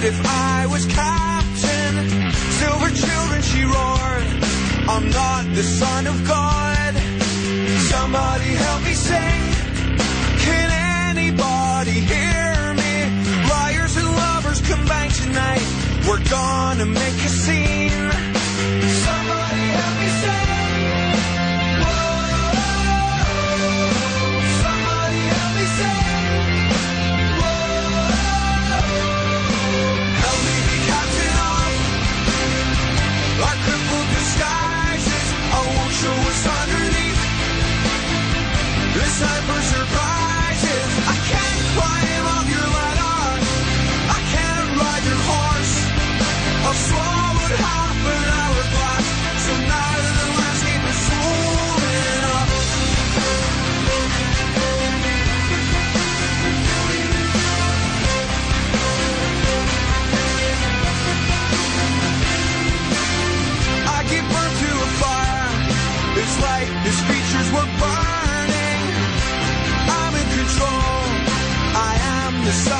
if I was captain. Silver children, she roared, I'm not the son of God. Somebody help me sing. Can anybody hear me? Liars and lovers combine tonight. We're gonna make a scene. Somebody help me sing. Whoa. Somebody help me sing. Whoa. Help me be captain of our crippled disguises. I won't show what's underneath the sniper surprises. I can't climb up your ladder. I can't ride your horse. I've swallowed half an hourglass, so now the landscape is swollen up. I give birth to a fire. It's like these creatures were burning. I'm in control. I am the sun.